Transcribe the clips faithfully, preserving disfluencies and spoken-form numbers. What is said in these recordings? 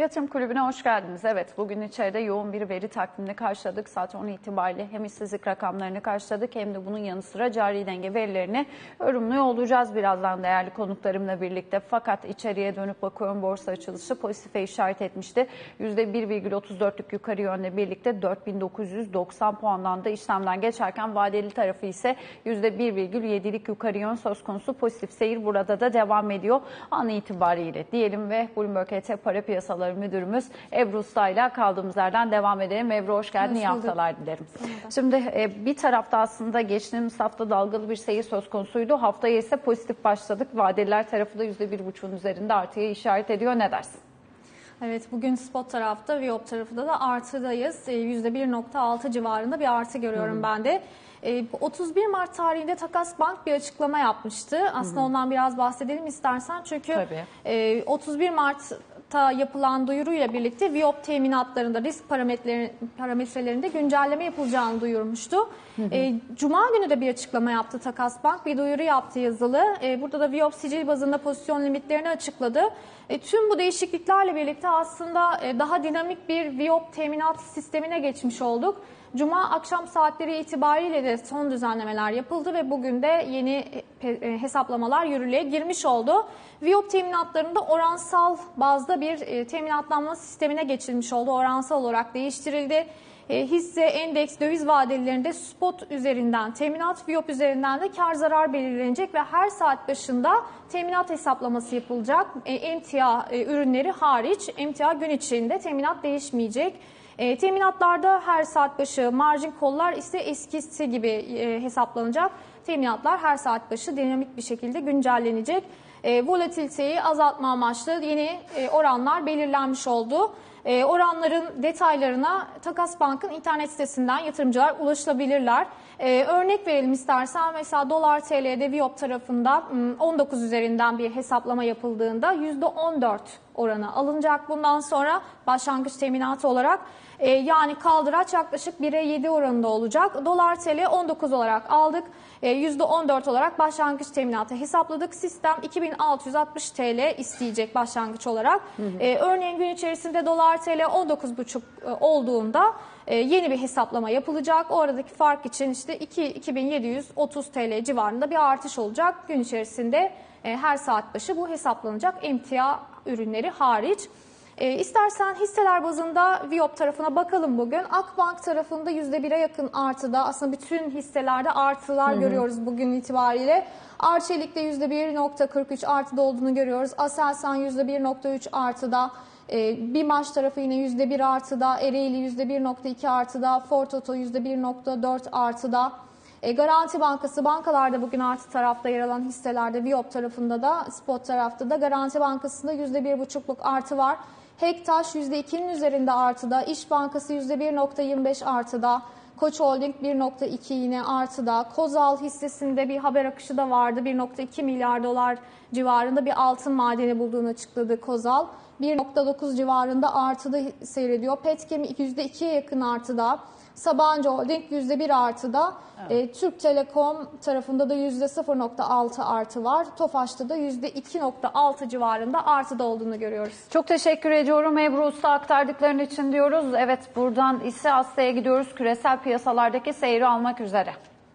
Yatırım Kulübü'ne hoş geldiniz. Evet, bugün içeride yoğun bir veri takvimini karşıladık. Saat on itibariyle hem işsizlik rakamlarını karşıladık hem de bunun yanı sıra cari denge verilerini yorumluyor olacağız birazdan değerli konuklarımla birlikte. Fakat içeriye dönüp bakıyorum, borsa açılışı pozitife işaret etmişti. yüzde bir virgül otuz dörtlük yukarı yönle birlikte dört bin dokuz yüz doksan puandan da işlemden geçerken vadeli tarafı ise yüzde bir virgül yedilik yukarı yön söz konusu, pozitif seyir burada da devam ediyor an itibariyle diyelim ve Bloomberg E T Para Piyasaları Müdürümüz Ebru Usta ile kaldığımız yerden devam edelim. Ebru hoş geldin, iyi haftalar dilerim. Şimdi e, bir tarafta aslında geçtiğimiz hafta dalgalı bir seyir söz konusuydu. Haftaya ise pozitif başladık. Vadeliler tarafı da yüzde bir buçuğun üzerinde artıya işaret ediyor. Ne dersin? Evet, bugün spot tarafta, Viyop tarafında da artıdayız. yüzde bir nokta altı civarında bir artı görüyorum Hı-hı. ben de. otuz bir Mart tarihinde Takas Bank bir açıklama yapmıştı. Aslında Hı-hı. ondan biraz bahsedelim istersen. Çünkü Tabii. otuz bir Mart'ta yapılan duyuruyla birlikte Viyop teminatlarında risk parametrelerinde güncelleme yapılacağını duyurmuştu. Hı hı. Cuma günü de bir açıklama yaptı Takas Bank. Bir duyuru yaptı yazılı. Burada da Viyop sicil bazında pozisyon limitlerini açıkladı. Tüm bu değişikliklerle birlikte aslında daha dinamik bir Viyop teminat sistemine geçmiş olduk. Cuma akşam saatleri itibariyle de son düzenlemeler yapıldı ve bugün de yeni hesaplamalar yürürlüğe girmiş oldu. Viyop teminatlarında oransal bazda bir teminatlanma sistemine geçilmiş oldu. Oransal olarak değiştirildi. Hisse, endeks, döviz vadelilerinde spot üzerinden, teminat Viyop üzerinden de kar zarar belirlenecek ve her saat başında teminat hesaplaması yapılacak. Emtia ürünleri hariç, emtia gün içinde teminat değişmeyecek. E, teminatlarda her saat başı, marjin kollar ise eskisi gibi e, hesaplanacak. Teminatlar her saat başı dinamik bir şekilde güncellenecek. E, volatiliteyi azaltma amaçlı yeni e, oranlar belirlenmiş oldu. E, oranların detaylarına Takas Bank'ın internet sitesinden yatırımcılar ulaşılabilirler. E, örnek verelim istersen, mesela dolar T L'de Viyop tarafında on dokuz üzerinden bir hesaplama yapıldığında yüzde on dört oranı alınacak bundan sonra başlangıç teminatı olarak. E, yani kaldıraç yaklaşık bire yedi oranında olacak. Dolar T L on dokuz olarak aldık. E, yüzde on dört olarak başlangıç teminatı hesapladık. Sistem iki bin altı yüz altmış T L isteyecek başlangıç olarak. Hı hı. E, örneğin gün içerisinde dolar T L on dokuz buçuk olduğunda e, yeni bir hesaplama yapılacak. O aradaki fark için işte iki bin yedi yüz otuz T L civarında bir artış olacak. Gün içerisinde e, her saat başı bu hesaplanacak, emtia ürünleri hariç. E, istersen hisseler bazında Viyop tarafına bakalım bugün. Akbank tarafında yüzde bire yakın artıda. Aslında bütün hisselerde artılar hı hı. görüyoruz bugün itibariyle. Arçelik'te yüzde bir nokta kırk üç artıda olduğunu görüyoruz. Aselsan yüzde bir nokta üç artıda. E, BİMAŞ tarafı yine yüzde bir artıda. Ereğli yüzde bir nokta iki artıda. Fortoto yüzde bir nokta dört artıda. E, Garanti Bankası, bankalarda bugün artı tarafta yer alan hisselerde Viyop tarafında da, spot tarafta da Garanti Bankası'nda yüzde bir buçukluk artı var. Hektaş yüzde ikinin üzerinde artıda, İş Bankası yüzde bir nokta yirmi beş artıda, Koç Holding bir nokta iki yine artıda, Kozal hissesinde bir haber akışı da vardı. bir nokta iki milyar dolar civarında bir altın madeni bulduğunu açıkladı Kozal. bir nokta dokuz civarında artıda seyrediyor. Petkem yüzde ikiye yakın artıda. Sabancı Holding yüzde bir artıda. Evet. E, Türk Telekom tarafında da yüzde sıfır nokta altı artı var. Tofaş'ta da yüzde iki nokta altı civarında artıda olduğunu görüyoruz. Çok teşekkür ediyorum Ebru Usta, aktardıkların için diyoruz. Evet, buradan ise Asya'ya gidiyoruz. Küresel piyasalardaki seyri almak üzere.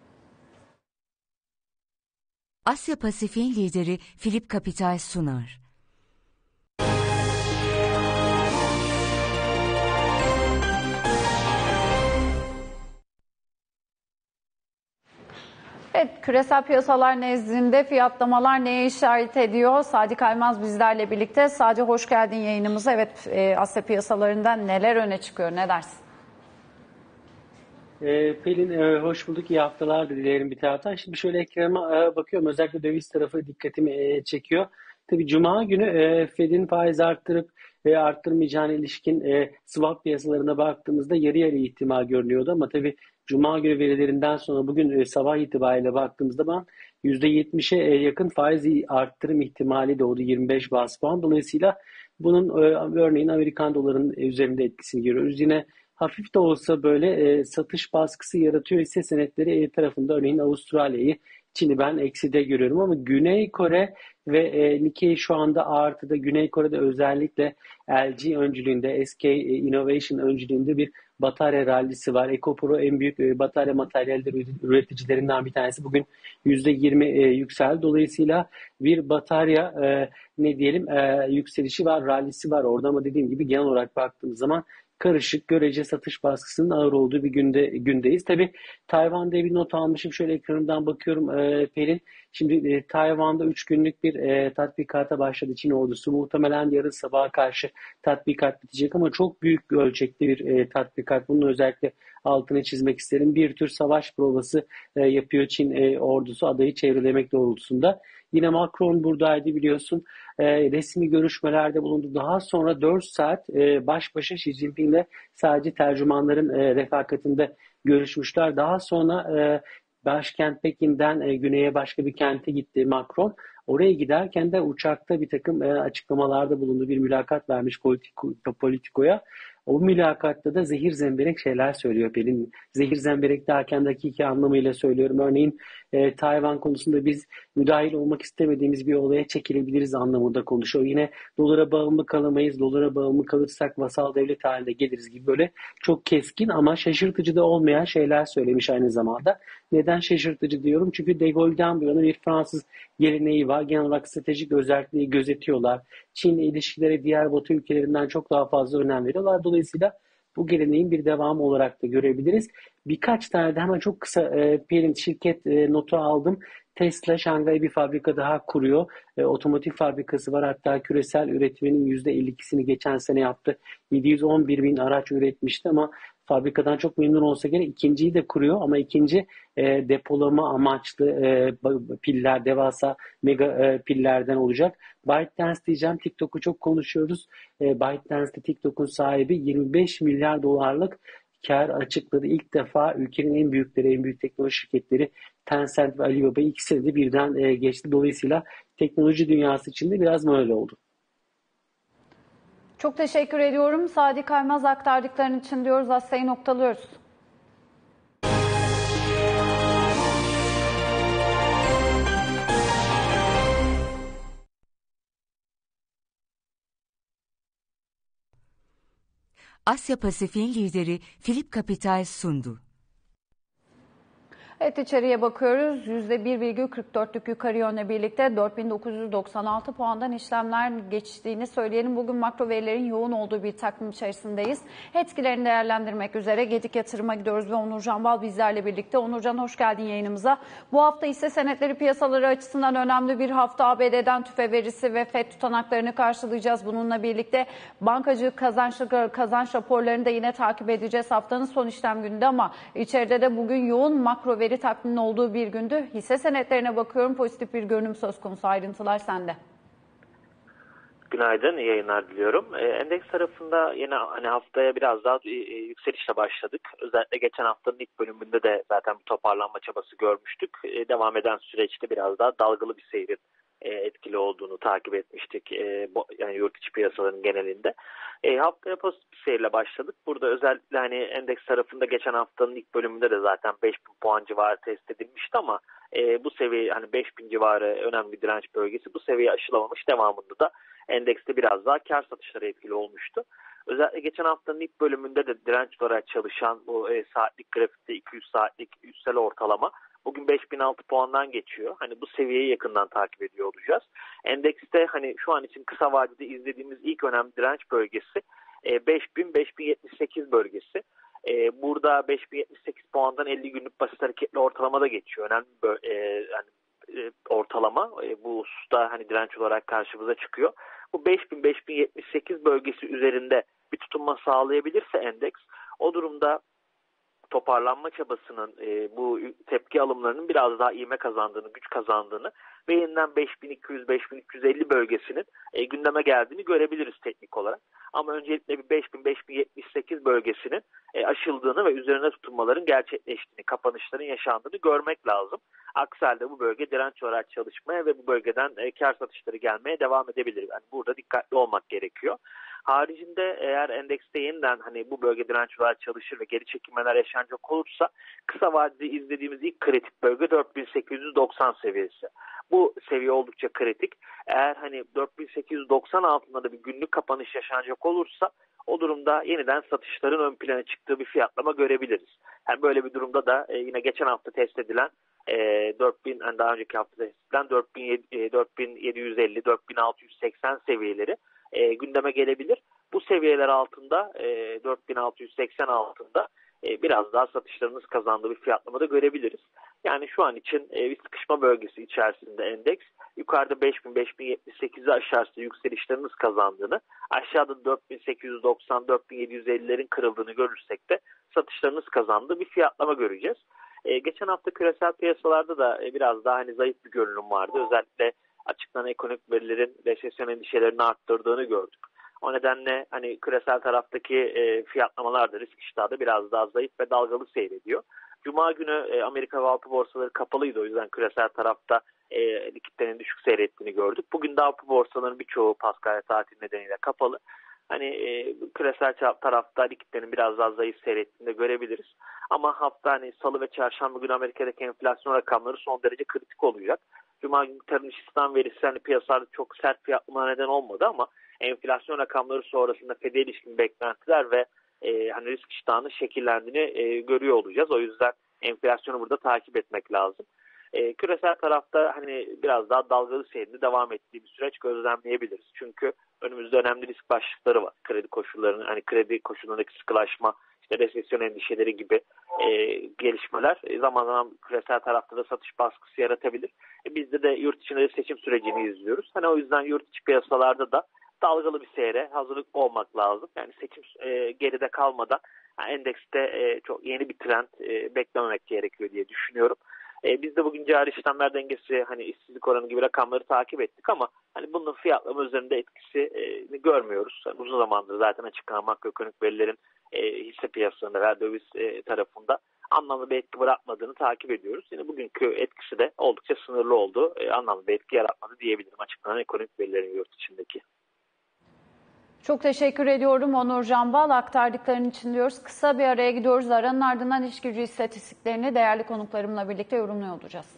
Asya Pasifik'in lideri Phillip Capital sunar. Evet, küresel piyasalar nezdinde fiyatlamalar neye işaret ediyor? Sadi Kaymaz bizlerle birlikte. Sadi, hoş geldin yayınımıza. Evet, e, Asya piyasalarında neler öne çıkıyor, ne dersin? E, Pelin, e, hoş bulduk. İyi haftalar dilerim bir taraftan. Şimdi şöyle ekrana e, bakıyorum. Özellikle döviz tarafı dikkatimi e, çekiyor. Tabii Cuma günü e, Fed'in faiz arttırıp ve arttırmayacağına ilişkin e, swap piyasalarına baktığımızda yarı yarı ihtimal görünüyordu. Ama tabii Cuma günü verilerinden sonra bugün e, sabah itibariyle baktığımızda ben yüzde yetmişe e, yakın faiz arttırım ihtimali doğdu, yirmi beş bas puan. Dolayısıyla bunun e, örneğin Amerikan dolarının üzerinde etkisini görüyoruz. Yine hafif de olsa böyle e, satış baskısı yaratıyor hisse senetleri e, tarafında, örneğin Avustralya'yı, Çin'i ben ekside görüyorum ama Güney Kore ve e, Nikkei şu anda artıda. Güney Kore'de özellikle L G öncülüğünde, S K Innovation öncülüğünde bir batarya rallisi var. EcoPro en büyük e, batarya materyalleri üreticilerinden bir tanesi. Bugün yüzde yirmi e, yükseldi. Dolayısıyla bir batarya e, ne diyelim e, yükselişi var, rallisi var orada, ama dediğim gibi genel olarak baktığımız zaman karışık, görece satış baskısının ağır olduğu bir günde gündeyiz. Tabii Tayvan'da bir not almışım. Şöyle ekranından bakıyorum e, Pelin. Şimdi e, Tayvan'da üç günlük bir e, tatbikata başladı Çin ordusu. Muhtemelen yarın sabaha karşı tatbikat bitecek ama çok büyük bir ölçekli bir e, tatbikat. Bunun özellikle altını çizmek isterim. Bir tür savaş provası e, yapıyor Çin e, ordusu adayı çevrelemek doğrultusunda. Yine Macron buradaydı biliyorsun. E, resmi görüşmelerde bulundu. Daha sonra dört saat e, baş başa Xi Jinping'le sadece tercümanların e, refakatinde görüşmüşler. Daha sonra e, başkent Pekin'den e, güneye başka bir kente gitti Macron. Oraya giderken de uçakta bir takım e, açıklamalarda bulundu. Bir mülakat vermiş Politico, Politico'ya. O mülakatta da zehir zemberek şeyler söylüyor Pelin. Zehir zemberek derken dakiki anlamıyla söylüyorum. Örneğin e, Tayvan konusunda biz müdahil olmak istemediğimiz bir olaya çekilebiliriz anlamında konuşuyor. Yine dolara bağımlı kalamayız. Dolara bağımlı kalırsak vasal devlet haline geliriz gibi böyle çok keskin ama şaşırtıcı da olmayan şeyler söylemiş aynı zamanda. Neden şaşırtıcı diyorum? Çünkü De Gaulle'den bu yana bir Fransız geleneği var. Genel olarak stratejik özelliği gözetiyorlar. Çin'le ilişkilere diğer Batı ülkelerinden çok daha fazla önem veriyorlar. Dolayısıyla bu geleneğin bir devamı olarak da görebiliriz. Birkaç tane de hemen çok kısa e, parent şirket e, notu aldım. Tesla Şangay'a bir fabrika daha kuruyor. E, otomotiv fabrikası var. Hatta küresel üretiminin yüzde elli ikisini geçen sene yaptı. yedi yüz on bir bin araç üretmişti ama fabrikadan çok memnun olsa gerek ikinciyi de kuruyor ama ikinci e, depolama amaçlı e, piller, devasa mega e, pillerden olacak. ByteDance diyeceğim. TikTok'u çok konuşuyoruz. E, ByteDance'de TikTok'un sahibi yirmi beş milyar dolarlık kar açıkladı. İlk defa ülkenin en büyükleri, en büyük teknoloji şirketleri Tencent ve Alibaba ikisi de birden e, geçti. Dolayısıyla teknoloji dünyası için de biraz böyle oldu. Çok teşekkür ediyorum. Sadi Kaymaz aktardıkların için diyoruz. Asya'yı noktalıyoruz. Asya Pasifik'in lideri Philip Capital sundu. Evet, içeriye bakıyoruz. yüzde bir virgül kırk dörtlük yukarı yönle birlikte dört bin dokuz yüz doksan altı puandan işlemler geçtiğini söyleyelim. Bugün makro verilerin yoğun olduğu bir takvim içerisindeyiz. Etkilerini değerlendirmek üzere Gedik Yatırım'a gidiyoruz ve Onurcan Bal bizlerle birlikte. Onurcan, hoş geldin yayınımıza. Bu hafta hisse senetleri piyasaları açısından önemli bir hafta. A B D'den tüfe verisi ve FED tutanaklarını karşılayacağız. Bununla birlikte bankacı kazanç, kazanç raporlarını da yine takip edeceğiz haftanın son işlem gününde, ama içeride de bugün yoğun makro veri takviminin olduğu bir gündü. Hisse senetlerine bakıyorum. Pozitif bir görünüm söz konusu. Ayrıntılar sende. Günaydın, iyi yayınlar diliyorum. E, endeks tarafında yine hani haftaya biraz daha e, yükselişle başladık. Özellikle geçen haftanın ilk bölümünde de zaten bir toparlanma çabası görmüştük. E, devam eden süreçte biraz daha dalgalı bir seyrin e, etkili olduğunu takip etmiştik. E, bu, yani yurt içi piyasaların genelinde. E, haftaya pozitif bir seyirle başladık. Burada özellikle hani endeks tarafında geçen haftanın ilk bölümünde de zaten beş bin puan civarı test edilmişti ama e, bu seviye hani beş bin civarı önemli bir direnç bölgesi. Bu seviye aşılamamış, devamında da endekste biraz daha kar satışları etkili olmuştu. Özellikle geçen haftanın ilk bölümünde de direnç olarak çalışan bu e, saatlik grafikte iki yüz saatlik üstel ortalama bugün beş bin altı puandan geçiyor. Hani bu seviyeyi yakından takip ediyor olacağız. Endekste hani şu an için kısa vadede izlediğimiz ilk önemli direnç bölgesi e, beş bin beş bin yetmiş sekiz bölgesi. E, burada beş bin yetmiş sekiz puandan elli günlük basit hareketli ortalamada geçiyor. Önemli bir e, yani, e, ortalama. E, bu hususta hani direnç olarak karşımıza çıkıyor. Bu beş bin beş bin yetmiş sekiz bölgesi üzerinde bir tutunma sağlayabilirse endeks, o durumda toparlanma çabasının e, bu tepki alımlarının biraz daha ivme kazandığını, güç kazandığını ve yeniden beş bin iki yüz beş bin üç yüz elli bölgesinin e, gündeme geldiğini görebiliriz teknik olarak. Ama öncelikle bir beş bin beş bin yetmiş sekiz bölgesinin e, aşıldığını ve üzerine tutunmaların gerçekleştiğini, kapanışların yaşandığını görmek lazım. Aksi halde bu bölge direnç olarak çalışmaya ve bu bölgeden e, kar satışları gelmeye devam edebilir. Yani burada dikkatli olmak gerekiyor. Haricinde eğer endekste yeniden hani bu bölge direnç olarak çalışır ve geri çekilmeler yaşanacak olursa kısa vadede izlediğimiz ilk kritik bölge dört bin sekiz yüz doksan seviyesi. Bu seviye oldukça kritik. Eğer hani dört bin sekiz yüz doksan altında da bir günlük kapanış yaşanacak olursa o durumda yeniden satışların ön plana çıktığı bir fiyatlama görebiliriz. Yani böyle bir durumda da e, yine geçen hafta test edilen e, dört bin yani daha önceki hafta test edilen dört bin yedi yüz elli dört bin altı yüz seksen seviyeleri e, gündeme gelebilir. Bu seviyeler altında e, dört bin altı yüz seksen altında e, biraz daha satışlarınız kazandığı bir fiyatlama da görebiliriz. Yani şu an için e, bir sıkışma bölgesi içerisinde endeks yukarıda beş bin beş bin yetmiş sekizi aşağısı yükselişleriniz kazandığını, aşağıda dört bin sekiz yüz doksan dört bin yedi yüz ellilerin kırıldığını görürsek de satışlarınız kazandığı bir fiyatlama göreceğiz. E, geçen hafta küresel piyasalarda da e, biraz daha hani zayıf bir görünüm vardı. Özellikle açıklanan ekonomik verilerin resesyon endişelerini arttırdığını gördük. O nedenle hani küresel taraftaki e, fiyatlamalar da risk iştahı biraz daha zayıf ve dalgalı seyrediyor. Cuma günü e, Amerika ve Avrupa borsaları kapalıydı. O yüzden küresel tarafta e, likiditenin düşük seyrettiğini gördük. Bugün de Avrupa borsalarının birçoğu Paskalya tatil nedeniyle kapalı. Hani e, küresel tarafta likiditenin biraz daha zayıf seyrettiğini de görebiliriz. Ama hafta hani salı ve çarşamba günü Amerika'daki enflasyon rakamları son derece kritik olacak. Cuma günü tarım iş istihdam verisi hani piyasalarda çok sert fiyatlama neden olmadı ama enflasyon rakamları sonrasında Fed'e ilişkin beklentiler ve e, hani risk iştahının şekillendiğini e, görüyor olacağız. O yüzden enflasyonu burada takip etmek lazım. E, küresel tarafta hani biraz daha dalgalı seyrinde devam ettiği bir süreç gözlemleyebiliriz. Çünkü önümüzde önemli risk başlıkları var. Kredi koşullarının, hani kredi koşullarındaki sıkılaşma, işte resesyon endişeleri gibi e, gelişmeler e, zaman zaman küresel tarafta da satış baskısı yaratabilir. E, bizde de yurt içinde de seçim sürecini izliyoruz. Hani o yüzden yurt içi piyasalarda da dalgalı bir seyre hazırlıklı olmak lazım. Yani seçim e, geride kalmadan yani endekste e, çok yeni bir trend e, beklememek gerekiyor diye düşünüyorum. E, biz de bugün cari işlemler dengesi hani işsizlik oranı gibi rakamları takip ettik ama hani bunun fiyatlama üzerinde etkisini görmüyoruz. Yani uzun zamandır zaten açıklanan makroekonomik verilerin e, hisse piyasalarında veya döviz e, tarafında anlamlı bir etki bırakmadığını takip ediyoruz. Yine bugünkü etkisi de oldukça sınırlı oldu. E, anlamlı bir etki yaratmadı diyebilirim açıklanan ekonomik verilerin yurt içindeki. Çok teşekkür ediyorum Onur Canbal. Aktardıkların için diyoruz. Kısa bir araya gidiyoruz. Aranın ardından iş gücü istatistiklerini değerli konuklarımla birlikte yorumluyor olacağız.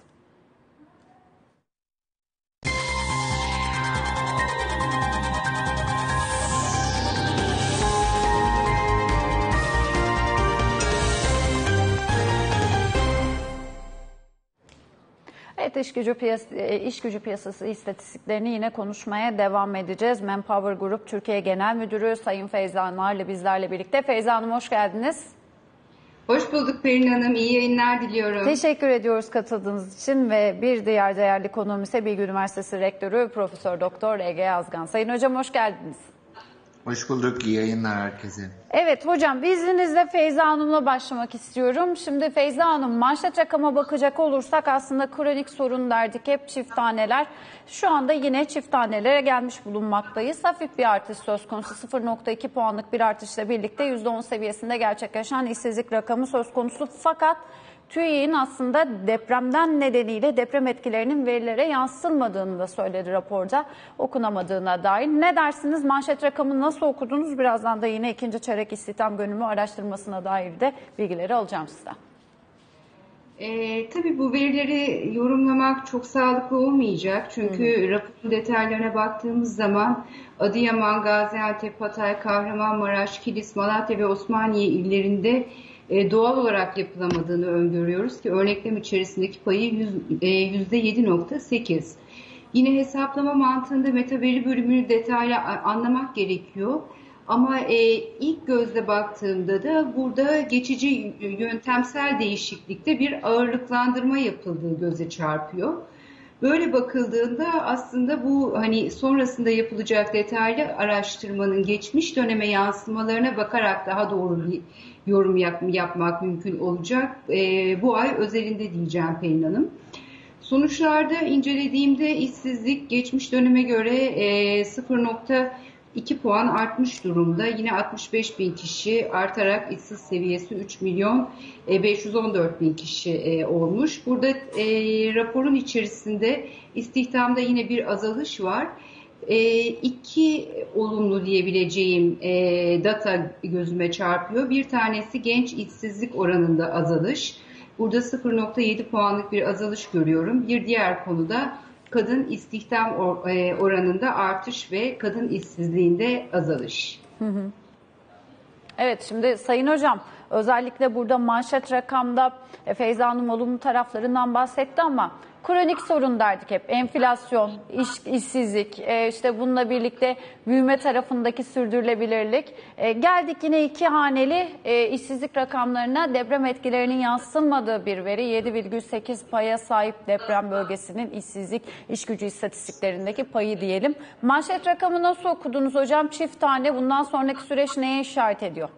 Evet, iş gücü, piyas- iş gücü piyasası istatistiklerini yine konuşmaya devam edeceğiz. Manpower Group Türkiye Genel Müdürü Sayın Feyza Narlı bizlerle birlikte. Feyza Hanım hoş geldiniz. Hoş bulduk Perin Hanım. İyi yayınlar diliyorum. Teşekkür ediyoruz katıldığınız için ve bir diğer değerli konuğum ise Bilgi Üniversitesi Rektörü Profesör Doktor Ege Yazgan. Sayın Hocam hoş geldiniz. Hoş bulduk. İyi yayınlar herkese. Evet hocam, izninizle Feyza Hanım'la başlamak istiyorum. Şimdi Feyza Hanım, manşet rakama bakacak olursak aslında kronik sorun derdik hep çift taneler. Şu anda yine çift tanelere gelmiş bulunmaktayız. Hafif bir artış söz konusu, sıfır nokta iki puanlık bir artışla birlikte yüzde on seviyesinde gerçekleşen işsizlik rakamı söz konusu. Fakat TÜİK'in aslında depremden nedeniyle deprem etkilerinin verilere yansıtılmadığını da söyledi raporda, okunamadığına dair. Ne dersiniz? Manşet rakamını nasıl okudunuz? Birazdan da yine ikinci çeyrek istihdam bölümü araştırmasına dair de bilgileri alacağım sizden. E, tabii bu verileri yorumlamak çok sağlıklı olmayacak. Çünkü hmm. raporun detaylarına baktığımız zaman Adıyaman, Gaziantep, Hatay, Kahramanmaraş, Kilis, Malatya ve Osmaniye illerinde e, doğal olarak yapılamadığını öngörüyoruz ki örneklem içerisindeki payı yüzde yedi nokta sekiz. Yine hesaplama mantığında meta veri bölümünü detaylı anlamak gerekiyor. Ama e, ilk gözle baktığımda da burada geçici yöntemsel değişiklikte bir ağırlıklandırma yapıldığı göze çarpıyor. Böyle bakıldığında aslında bu hani sonrasında yapılacak detaylı araştırmanın geçmiş döneme yansımalarına bakarak daha doğru bir yorum yap, yapmak mümkün olacak. E, bu ay özelinde diyeceğim Pelin Hanım. Sonuçlarda incelediğimde işsizlik geçmiş döneme göre e, sıfır nokta iki puan artmış durumda. Yine altmış beş bin kişi artarak işsiz seviyesi üç milyon beş yüz on dört bin kişi olmuş. Burada raporun içerisinde istihdamda yine bir azalış var. E, iki olumlu diyebileceğim e, data gözüme çarpıyor. Bir tanesi genç işsizlik oranında azalış. Burada sıfır nokta yedi puanlık bir azalış görüyorum. Bir diğer konuda kadın istihdam or, e, oranında artış ve kadın işsizliğinde azalış. Hı hı. Evet, şimdi Sayın Hocam, özellikle burada manşet rakamda Feyza Hanım olumlu taraflarından bahsetti ama kronik sorun derdik hep. Enflasyon, iş, işsizlik, e, işte bununla birlikte büyüme tarafındaki sürdürülebilirlik. E, geldik yine iki haneli e, işsizlik rakamlarına, deprem etkilerinin yansımadığı bir veri. yedi virgül sekiz paya sahip deprem bölgesinin işsizlik, işgücü istatistiklerindeki payı diyelim. Manşet rakamı nasıl okudunuz hocam? Çift tane, bundan sonraki süreç neye işaret ediyor?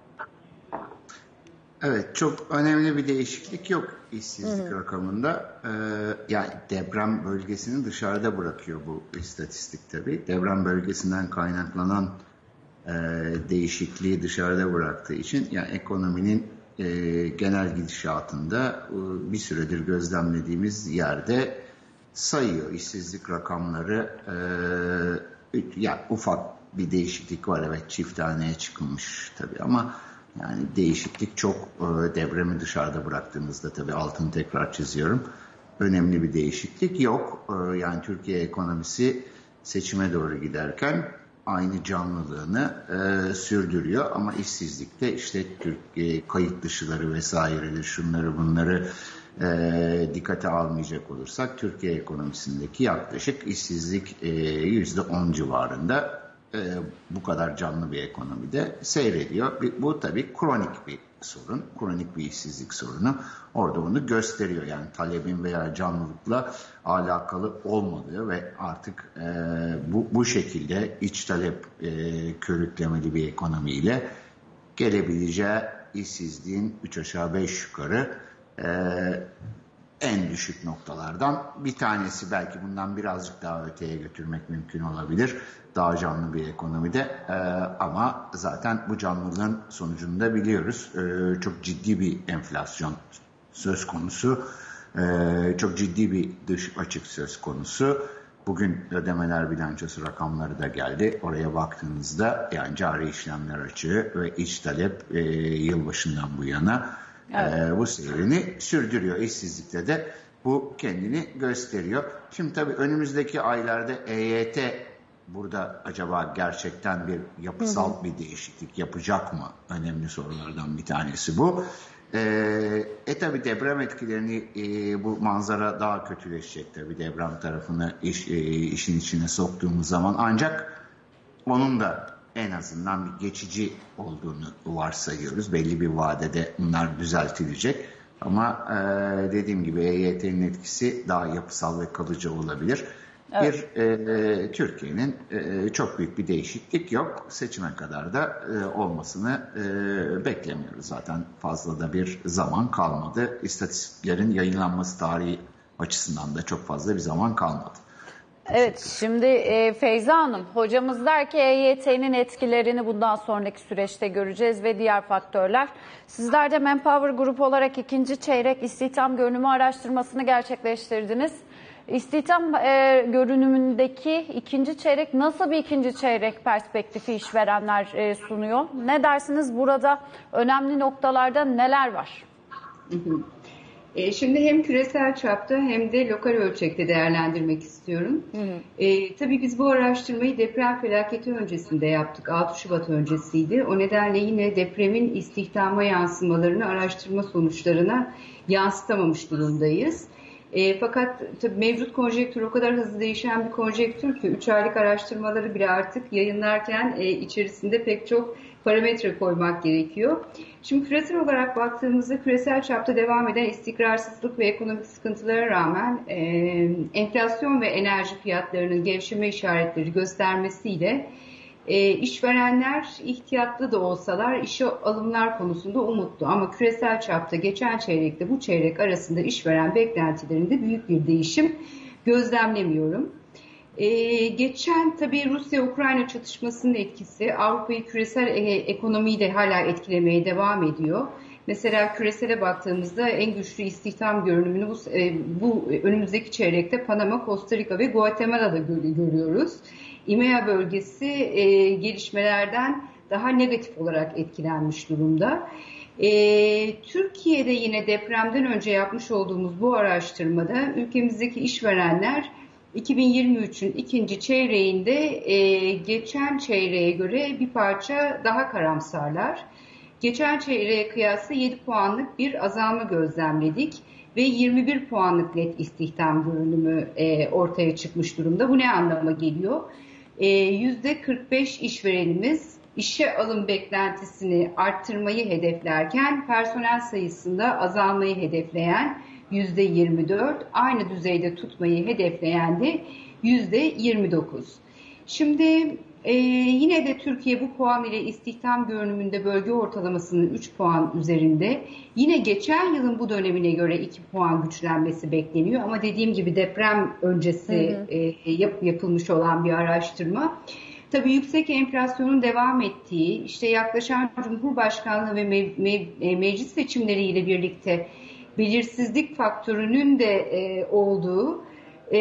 Evet, çok önemli bir değişiklik yok işsizlik hı hı. rakamında. Ee, yani deprem bölgesini dışarıda bırakıyor bu istatistik tabii. Deprem bölgesinden kaynaklanan e, değişikliği dışarıda bıraktığı için yani ekonominin e, genel gidişatında e, bir süredir gözlemlediğimiz yerde sayıyor işsizlik rakamları. E, yani ufak bir değişiklik var, evet, çift haneye çıkılmış tabii ama yani değişiklik çok, e, depremi dışarıda bıraktığımızda tabii altını tekrar çiziyorum. Önemli bir değişiklik yok. E, yani Türkiye ekonomisi seçime doğru giderken aynı canlılığını e, sürdürüyor. Ama işsizlikte işte Türkiye kayıt dışıları vesairedir, şunları bunları e, dikkate almayacak olursak Türkiye ekonomisindeki yaklaşık işsizlik e, yüzde on civarında. E, bu kadar canlı bir ekonomide seyrediyor. Bu tabii kronik bir sorun, kronik bir işsizlik sorunu. Orada bunu gösteriyor. Yani talebin veya canlılıkla alakalı olmadığı ve artık e, bu, bu şekilde iç talep e, körüklemeli bir ekonomiyle gelebileceği işsizliğin üç aşağı beş yukarı e, en düşük noktalardan bir tanesi. Belki bundan birazcık daha öteye götürmek mümkün olabilir. Daha canlı bir ekonomide ee, ama zaten bu canlılığın sonucunda biliyoruz ee, çok ciddi bir enflasyon söz konusu. Ee, çok ciddi bir dış açık söz konusu. Bugün ödemeler bilançosu rakamları da geldi. Oraya baktığınızda yani cari işlemler açığı ve iç talep e, yılbaşından bu yana evet. e, bu seyrini sürdürüyor. İşsizlikte de bu kendini gösteriyor. Şimdi tabii önümüzdeki aylarda E Y T burada acaba gerçekten bir yapısal hı hı. bir değişiklik yapacak mı? Önemli sorulardan bir tanesi bu. Ee, e tabi deprem etkilerini e, bu manzara daha kötüleşecek tabi deprem tarafını iş, e, işin içine soktuğumuz zaman, ancak onun da en azından bir geçici olduğunu varsayıyoruz. Belli bir vadede bunlar düzeltilecek ama e, dediğim gibi E Y T'nin etkisi daha yapısal ve kalıcı olabilir. Evet. Bir e, Türkiye'nin e, çok büyük bir değişiklik yok. Seçime kadar da e, olmasını e, beklemiyoruz. Zaten fazla da bir zaman kalmadı. İstatistiklerin yayınlanması tarihi açısından da çok fazla bir zaman kalmadı. Evet, şimdi e, Feyza Hanım, hocamız der ki E Y T'nin etkilerini bundan sonraki süreçte göreceğiz ve diğer faktörler. Sizler de Manpower Grup olarak ikinci çeyrek istihdam görünümü araştırmasını gerçekleştirdiniz. İstihdam e, görünümündeki ikinci çeyrek nasıl bir ikinci çeyrek perspektifi işverenler e, sunuyor? Ne dersiniz, burada önemli noktalarda neler var? Hı hı. E, şimdi hem küresel çapta hem de lokal ölçekte değerlendirmek istiyorum. Hı hı. E, tabii biz bu araştırmayı deprem felaketi öncesinde yaptık. altı Şubat öncesiydi. O nedenle yine depremin istihdama yansımalarını araştırma sonuçlarına yansıtamamış durumdayız. E, fakat tabii mevcut konjektür o kadar hızlı değişen bir konjektür ki üç aylık araştırmaları bile artık yayınlarken e, içerisinde pek çok parametre koymak gerekiyor. Şimdi küresel olarak baktığımızda küresel çapta devam eden istikrarsızlık ve ekonomik sıkıntılara rağmen e, enflasyon ve enerji fiyatlarının gevşeme işaretleri göstermesiyle e, işverenler ihtiyatlı da olsalar işe alımlar konusunda umutlu. Ama küresel çapta geçen çeyrekle bu çeyrek arasında işveren beklentilerinde büyük bir değişim gözlemlemiyorum. Ee, geçen tabii Rusya-Ukrayna çatışmasının etkisi Avrupa'yı küresel e- ekonomiyi de hala etkilemeye devam ediyor. Mesela küresele baktığımızda en güçlü istihdam görünümünü bu, e, bu önümüzdeki çeyrekte Panama, Costa Rica ve Guatemala'da görüyoruz. İ M E A bölgesi e, gelişmelerden daha negatif olarak etkilenmiş durumda. E, Türkiye'de yine depremden önce yapmış olduğumuz bu araştırmada ülkemizdeki işverenler iki bin yirmi üçün ikinci çeyreğinde e, geçen çeyreğe göre bir parça daha karamsarlar. Geçen çeyreğe kıyasla yedi puanlık bir azalma gözlemledik ve yirmi bir puanlık net istihdam görünümü e, ortaya çıkmış durumda. Bu ne anlama geliyor? E, yüzde kırk beş işverenimiz işe alım beklentisini arttırmayı hedeflerken personel sayısında azalmayı hedefleyen yüzde yirmi dört, aynı düzeyde tutmayı hedefleyen de yüzde yirmi dokuz. Şimdi e, yine de Türkiye bu puan ile istihdam görünümünde bölge ortalamasının üç puan üzerinde. Yine geçen yılın bu dönemine göre iki puan güçlenmesi bekleniyor ama dediğim gibi deprem öncesi hı hı. E, yap, yapılmış olan bir araştırma. Tabii yüksek enflasyonun devam ettiği, işte yaklaşan Cumhurbaşkanlığı ve me, me, meclis seçimleriyle birlikte belirsizlik faktörünün de e, olduğu, e,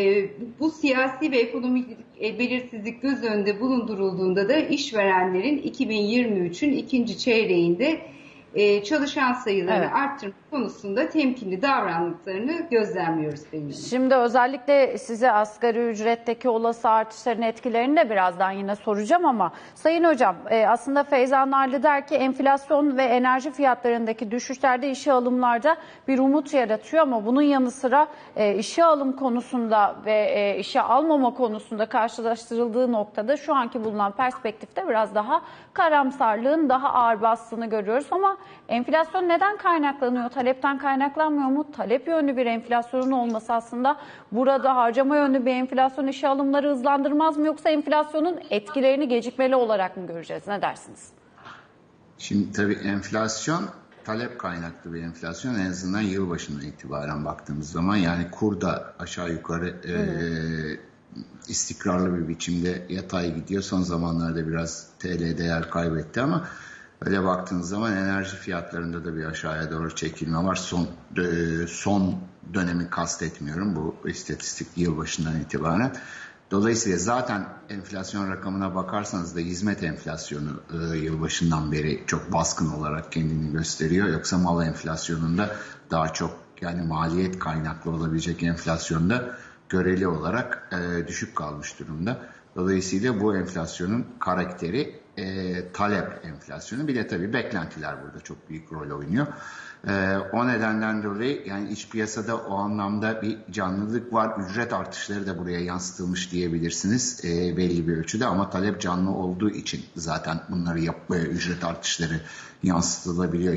bu siyasi ve ekonomik e, belirsizlik göz önünde bulundurulduğunda da işverenlerin iki bin yirmi üçün ikinci çeyreğinde e, çalışan sayılarını evet. arttırma konusunda temkinli davrandıklarını gözlemliyoruz. Benim. Şimdi özellikle size asgari ücretteki olası artışların etkilerini de birazdan yine soracağım ama Sayın Hocam e, aslında Feyza Narlı der ki enflasyon ve enerji fiyatlarındaki düşüşlerde işe alımlarda bir umut yaratıyor ama bunun yanı sıra e, işe alım konusunda ve e, işe almama konusunda karşılaştırıldığı noktada şu anki bulunan perspektifte biraz daha karamsarlığın daha ağır bastığını görüyoruz ama enflasyon neden kaynaklanıyor? Talepten kaynaklanmıyor mu? Talep yönlü bir enflasyonun olması aslında burada harcama yönlü bir enflasyon işe alımları hızlandırmaz mı? Yoksa enflasyonun etkilerini gecikmeli olarak mı göreceğiz? Ne dersiniz? Şimdi tabii enflasyon talep kaynaklı bir enflasyon en azından yılbaşından itibaren baktığımız zaman yani kur da aşağı yukarı e, istikrarlı bir biçimde yatay gidiyor. Son zamanlarda biraz T L değer kaybetti ama öyle baktığınız zaman enerji fiyatlarında da bir aşağıya doğru çekilme var. Son son dönemi kastetmiyorum bu istatistik yılbaşından itibaren. Dolayısıyla zaten enflasyon rakamına bakarsanız da hizmet enflasyonu e, yılbaşından beri çok baskın olarak kendini gösteriyor. Yoksa mal enflasyonunda daha çok yani maliyet kaynaklı olabilecek enflasyonda göreli olarak e, düşük kalmış durumda. Dolayısıyla bu enflasyonun karakteri e, talep enflasyonu. Bir de tabii beklentiler burada çok büyük rol oynuyor. E, o nedenden dolayı yani iç piyasada o anlamda bir canlılık var. Ücret artışları da buraya yansıtılmış diyebilirsiniz e, belli bir ölçüde ama talep canlı olduğu için zaten bunları yapmaya ücret artışları yansıtılabiliyor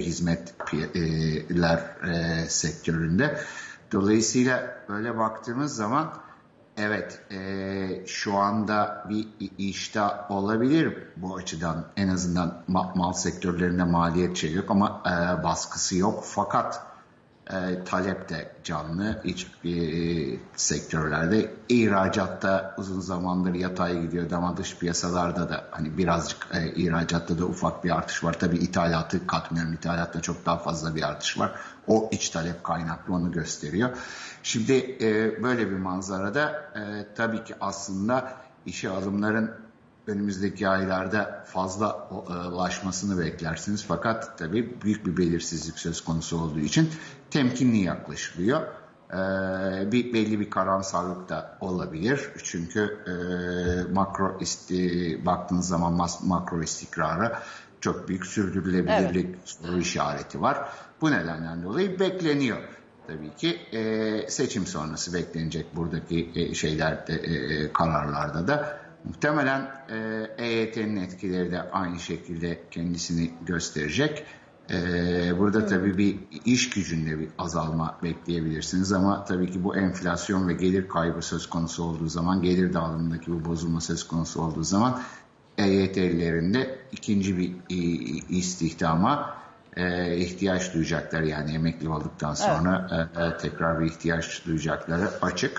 hizmetler e, sektöründe. Dolayısıyla böyle baktığımız zaman evet e, şu anda bir iştah olabilir bu açıdan en azından mal, mal sektörlerinde maliyet şey yok ama e, baskısı yok fakat e, talep de canlı iç e, sektörlerde ihracatta uzun zamandır yatay gidiyor ama dış piyasalarda da hani birazcık e, ihracatta da ufak bir artış var tabii ithalatı katmıyorum ithalatta çok daha fazla bir artış var o iç talep kaynaklı onu gösteriyor. Şimdi e, böyle bir manzarada e, tabii ki aslında işe alımların önümüzdeki aylarda fazlalaşmasını beklersiniz. Fakat tabii büyük bir belirsizlik söz konusu olduğu için temkinli yaklaşılıyor. E, bir belli bir karamsarlık da olabilir. Çünkü e, makro isti, baktığınız zaman mas, makro istikrara çok büyük sürdürülebilirlik evet. soru işareti var. Bu nedenden dolayı bekleniyor. Tabii ki e, seçim sonrası beklenecek buradaki e, şeylerde e, kararlarda da muhtemelen e, EYT'nin etkileri de aynı şekilde kendisini gösterecek. E, burada hmm. tabii bir iş gücünde bir azalma bekleyebilirsiniz ama tabii ki bu enflasyon ve gelir kaybı söz konusu olduğu zaman gelir dağılımındaki bu bozulma söz konusu olduğu zaman E Y T'lilerinde ikinci bir e, istihdama E, ihtiyaç duyacaklar yani emekli olduktan sonra evet. e, e, tekrar bir ihtiyaç duyacakları açık.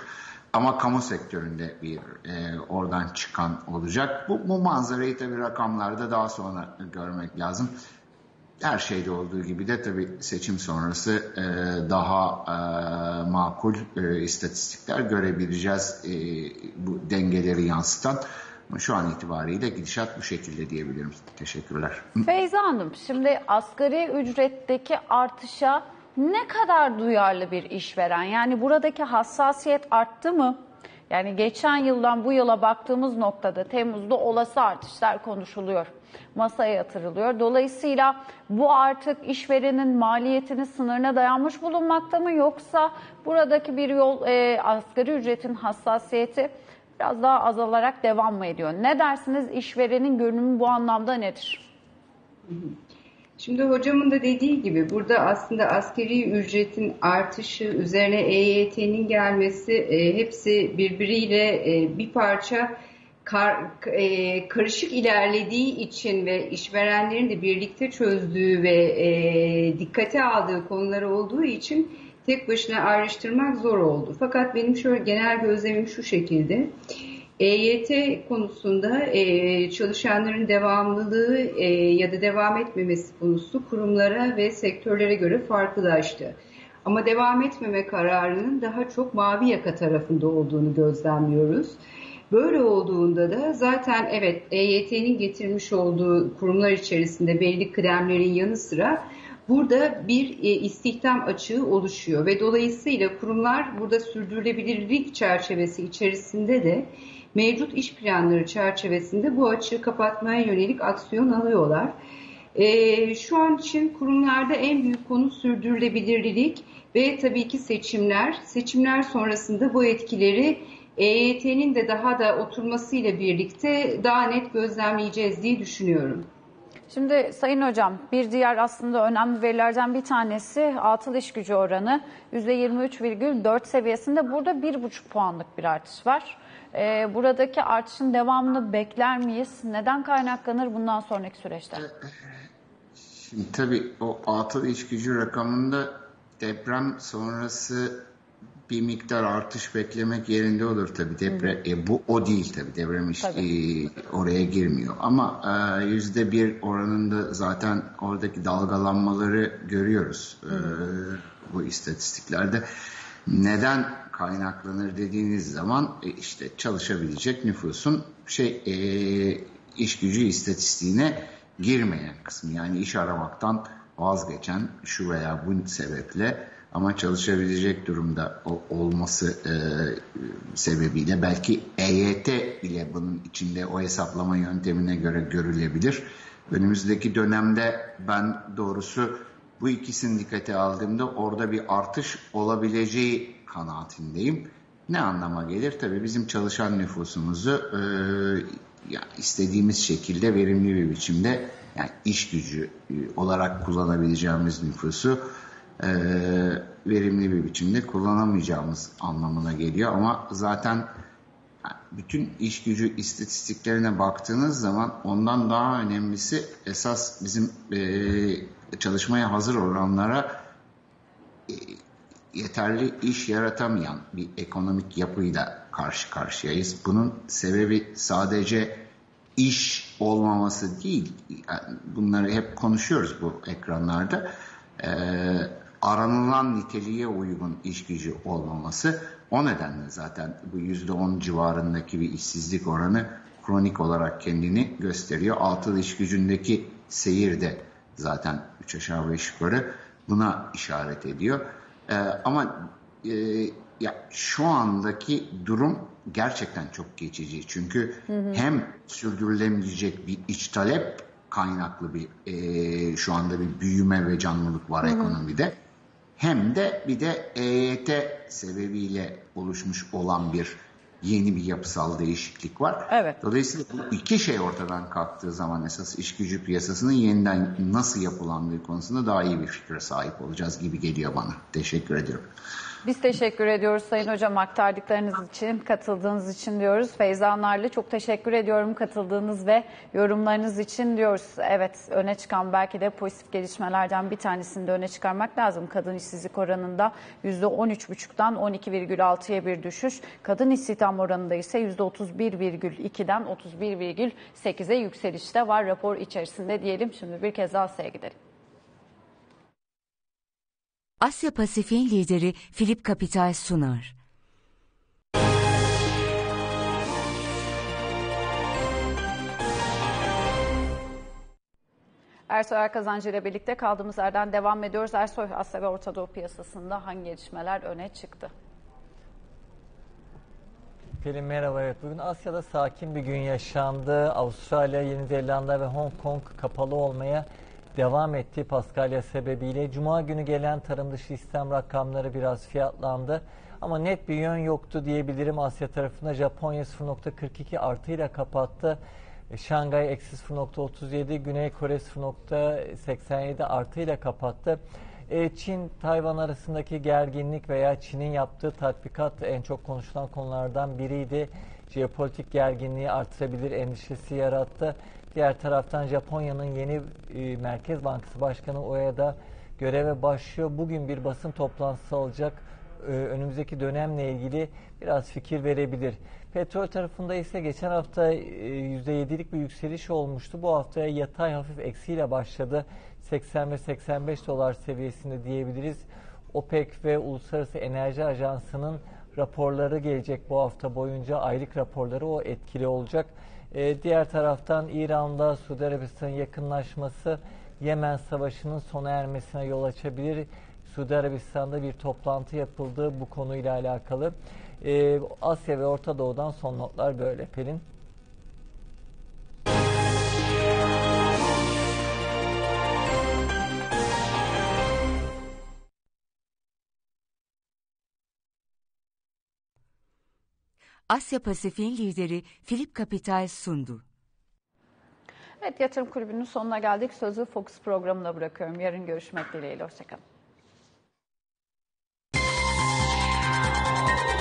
Ama kamu sektöründe bir e, oradan çıkan olacak. Bu, bu manzarayı tabii rakamlarda daha sonra görmek lazım. Her şeyde olduğu gibi de tabii seçim sonrası e, daha e, makul e, istatistikler görebileceğiz e, bu dengeleri yansıtan. Ama şu an itibariyle gidişat bu şekilde diyebilirim. Teşekkürler. Feyza Hanım, şimdi asgari ücretteki artışa ne kadar duyarlı bir işveren? Yani buradaki hassasiyet arttı mı? Yani geçen yıldan bu yıla baktığımız noktada Temmuz'da olası artışlar konuşuluyor, masaya yatırılıyor. Dolayısıyla bu artık işverenin maliyetini sınırına dayanmış bulunmakta mı? Yoksa buradaki bir yol e, asgari ücretin hassasiyeti biraz daha azalarak devam mı ediyor? Ne dersiniz, işverenin görünümü bu anlamda nedir? Şimdi hocamın da dediği gibi burada aslında asgari ücretin artışı üzerine E Y T'nin gelmesi e, hepsi birbiriyle e, bir parça kar, e, karışık ilerlediği için ve işverenlerin de birlikte çözdüğü ve e, dikkate aldığı konular olduğu için tek başına ayrıştırmak zor oldu. Fakat benim şöyle genel gözlemim şu şekilde. E Y T konusunda e, çalışanların devamlılığı e, ya da devam etmemesi konusu kurumlara ve sektörlere göre farklılaştı. Ama devam etmeme kararının daha çok mavi yaka tarafında olduğunu gözlemliyoruz. Böyle olduğunda da zaten evet E Y T'nin getirmiş olduğu kurumlar içerisinde belli kıdemlerin yanı sıra burada bir e, istihdam açığı oluşuyor ve dolayısıyla kurumlar burada sürdürülebilirlik çerçevesi içerisinde de mevcut iş planları çerçevesinde bu açığı kapatmaya yönelik aksiyon alıyorlar. E, şu an için kurumlarda en büyük konu sürdürülebilirlik ve tabii ki seçimler. Seçimler sonrasında bu etkileri E Y T'nin de daha da oturmasıyla birlikte daha net gözlemleyeceğiz diye düşünüyorum. Şimdi Sayın Hocam, bir diğer aslında önemli verilerden bir tanesi atıl iş gücü oranı yüzde yirmi üç virgül dört seviyesinde. Burada bir buçuk puanlık bir artış var. Ee, buradaki artışın devamını bekler miyiz? Neden kaynaklanır bundan sonraki süreçte? Şimdi tabii o atıl iş gücü rakamında deprem sonrası bir miktar artış beklemek yerinde olur tabii. Deprem, e, bu o değil tabii. Deprem işte e, oraya girmiyor. Ama e, yüzde bir oranında zaten oradaki dalgalanmaları görüyoruz e, bu istatistiklerde. Neden kaynaklanır dediğiniz zaman e, işte çalışabilecek nüfusun şey e, iş gücü istatistiğine girmeyen kısmı, yani iş aramaktan vazgeçen şu veya bu sebeple ama çalışabilecek durumda olması e, sebebiyle belki E Y T ile bunun içinde o hesaplama yöntemine göre görülebilir. Önümüzdeki dönemde ben doğrusu bu ikisini dikkate aldığımda orada bir artış olabileceği kanaatindeyim. Ne anlama gelir? Tabii bizim çalışan nüfusumuzu e, ya istediğimiz şekilde verimli bir biçimde, yani iş gücü olarak kullanabileceğimiz nüfusu e, verimli bir biçimde kullanamayacağımız anlamına geliyor. Ama zaten bütün iş gücü istatistiklerine baktığınız zaman ondan daha önemlisi esas bizim e, çalışmaya hazır olanlara e, yeterli iş yaratamayan bir ekonomik yapıyla karşı karşıyayız. Bunun sebebi sadece iş olmaması değil. Yani bunları hep konuşuyoruz bu ekranlarda. Ee, aranılan niteliğe uygun iş gücü olmaması. O nedenle zaten bu yüzde on civarındaki bir işsizlik oranı kronik olarak kendini gösteriyor. Atıl iş gücündeki seyir de zaten üç aşağı beş yukarı buna işaret ediyor. Ee, ama e, ya şu andaki durum gerçekten çok geçici. Çünkü hı hı. hem sürdürülemeyecek bir iç talep kaynaklı bir e, şu anda bir büyüme ve canlılık var hı hı. ekonomide. Hem de bir de E Y T sebebiyle oluşmuş olan bir yeni bir yapısal değişiklik var. Evet. Dolayısıyla bu iki şey ortadan kalktığı zaman esas iş gücü piyasasının yeniden nasıl yapılandığı konusunda daha iyi bir fikre sahip olacağız gibi geliyor bana. Teşekkür ediyorum. Biz teşekkür ediyoruz Sayın Hocam aktardıklarınız için, katıldığınız için diyoruz. Feyza Narlı çok teşekkür ediyorum katıldığınız ve yorumlarınız için diyoruz. Evet, öne çıkan belki de pozitif gelişmelerden bir tanesini de öne çıkarmak lazım. Kadın işsizlik oranında yüzde on üç buçuktan on iki virgül altıya bir düşüş. Kadın istihdam oranında ise yüzde otuz bir virgül ikiden otuz bir virgül sekize yükselişte var rapor içerisinde diyelim. Şimdi bir kez daha Asya'ya gidelim. Asya Pasifik'in lideri Philip Capital sunar. Ersoy Erkazancı ile birlikte kaldığımız yerden devam ediyoruz. Ersoy, Asya ve Orta Doğu piyasasında hangi gelişmeler öne çıktı? Pelin merhaba. Evet, bugün Asya'da sakin bir gün yaşandı. Avustralya, Yeni Zelanda ve Hong Kong kapalı olmaya devam etti Paskalya sebebiyle. Cuma günü gelen tarım dışı istihdam rakamları biraz fiyatlandı. Ama net bir yön yoktu diyebilirim. Asya tarafında Japonya sıfır nokta kırk iki artıyla kapattı. Şangay eksi sıfır nokta otuz yedi, Güney Kore sıfır nokta seksen yedi artıyla kapattı. Çin, Tayvan arasındaki gerginlik veya Çin'in yaptığı tatbikat en çok konuşulan konulardan biriydi. Jeopolitik gerginliği artırabilir endişesi yarattı. Diğer taraftan Japonya'nın yeni e, Merkez Bankası Başkanı Ueda göreve başlıyor. Bugün bir basın toplantısı olacak. E, önümüzdeki dönemle ilgili biraz fikir verebilir. Petrol tarafında ise geçen hafta e, yüzde yedilik bir yükseliş olmuştu. Bu haftaya yatay hafif eksiyle başladı. seksen ve seksen beş dolar seviyesinde diyebiliriz. OPEC ve Uluslararası Enerji Ajansı'nın raporları gelecek bu hafta boyunca. Aylık raporları o etkili olacak. Ee, diğer taraftan İran'da Suudi Arabistan'ın yakınlaşması Yemen Savaşı'nın sona ermesine yol açabilir. Suudi Arabistan'da bir toplantı yapıldı bu konuyla alakalı. Ee, Asya ve Orta Doğu'dan son notlar böyle Pelin. Asya Pasifik'in lideri Philip Capital sundu. Evet, Yatırım Kulübü'nün sonuna geldik. Sözü Fokus programına bırakıyorum. Yarın görüşmek dileğiyle. Hoşçakalın.